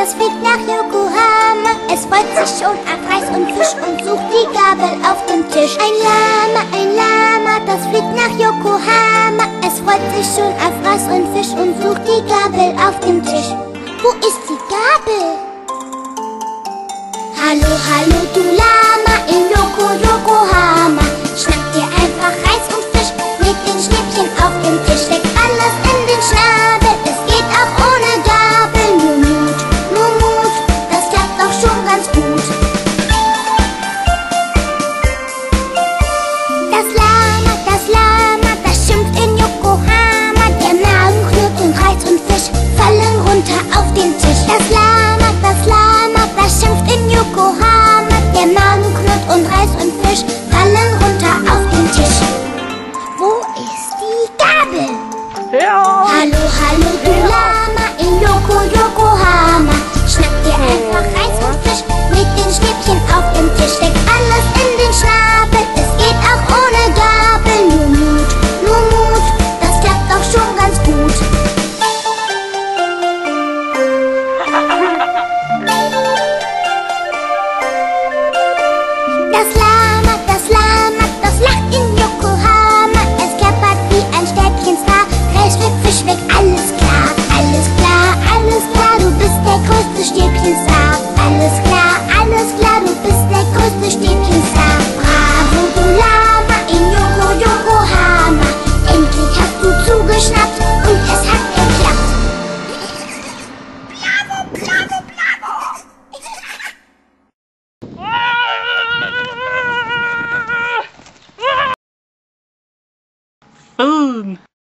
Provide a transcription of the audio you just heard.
das fliegt nach Yokohama. Es freut sich schon auf Reis und Fisch und sucht die Gabel auf dem Tisch. Ein Lama, das fliegt nach Yokohama. Es freut sich schon auf Reis und Fisch und sucht die Gabel auf dem Tisch. Wo ist die Gabel? Hallo, hallo, du Lama in Yokohama. Schnapp dir einfach Reis und Fisch mit den Stäbchen auf dem Tisch. Steck alles in den Schnabel, es geht auch ohne Gabel. Nur Mut, das klappt doch schon ganz gut. Das Lama, das schimpft in Yokohama. Der Magen knurrt und Reis und Fisch fallen runter auf den Tisch. Das Lama, das schimpft in Yokohama. Der Magen knurrt und Reis und Fisch fallen runter auf den Tisch. Wo ist die Gabel? Ja. Hallo, hallo, du Lama in Yokohama. Schnapp dir einfach Reis und Fisch mit den Stäbchen auf dem Tisch. Steck alles in den Schnabel, es geht auch ohne Gabel. Nur Mut, das klappt doch schon ganz gut. Das lacht in Yokohama. Es klappert wie ein Stäbchenstar. Reis weg, Fisch weg, alles klar, du bist der größte Stäbchenstar. Alles klar, du bist der größte Stäbchenstar. Bravo, du Lama in Yokohama. Endlich hast du zugeschnappt und es hat geklappt. Bravo. Boom.